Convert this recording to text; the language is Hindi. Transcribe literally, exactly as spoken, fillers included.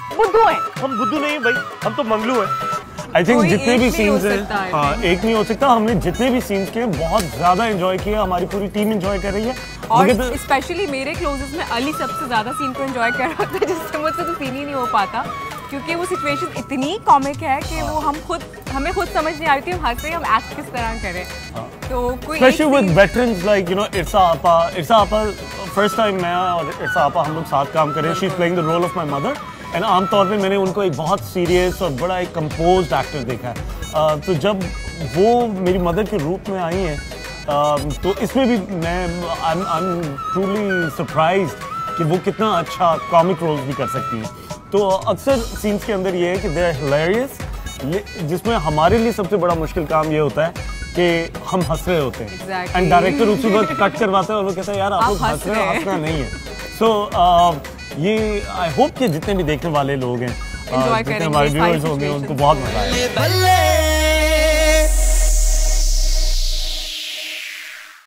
बुद्धू हैं। हम बुद्धू नहीं भाई, हम तो मंगलू हैं। आई थिंक जितने भी सीन्स हैं, हाँ एक नहीं हो सकता, हमने जितने भी सीन्स किए बहुत ज्यादा एंजॉय किया, हमारी पूरी टीम एंजॉय कर रही है। और स्पेशली मेरे क्लोजेस्ट में अली सबसे ज्यादा सीन को एंजॉय कर रहा होता है, जिससे मुझसे तो सीन ही नहीं हो पाता, क्योंकि वो सिचुएशन इतनी कॉमिक है कि वो हम खुद हमें खुद समझ नहीं आ रही थी हम हंस रहे हैं, हम एक्ट किस तरह करें। हाँ। तो कोई specially with veterans like you know Irsa आपा इरसा आपा फर्स्ट टाइम मैं और इरसा आपा हम लोग साथ काम कर रहे हैं। She is playing the role of my mother and आमतौर पे मैंने उनको एक बहुत सीरियस और बड़ा एक कंपोज्ड एक्टर देखा है। uh, तो जब वो मेरी मदर के रूप में आई हैं uh, तो इसमें भी मैं आई एम ट्रूली सरप्राइज्ड कि वो कितना अच्छा कॉमिक रोल्स भी कर सकती हैं। तो अक्सर सीन्स के अंदर ये है कि दे आर हिलेरियस, जिसमें हमारे लिए सबसे बड़ा मुश्किल काम ये होता है कि हम हंस रहे होते हैं एंड डायरेक्टर उसी वक्त कट करवाता है और वो कहता है यार आप लोग हंस रहे हो, हंसना नहीं है। सो so, uh, ये आई होप कि जितने भी देखने वाले लोग हैं, जितने हमारे व्यूअर्स होंगे उनको बहुत मजा आएगा।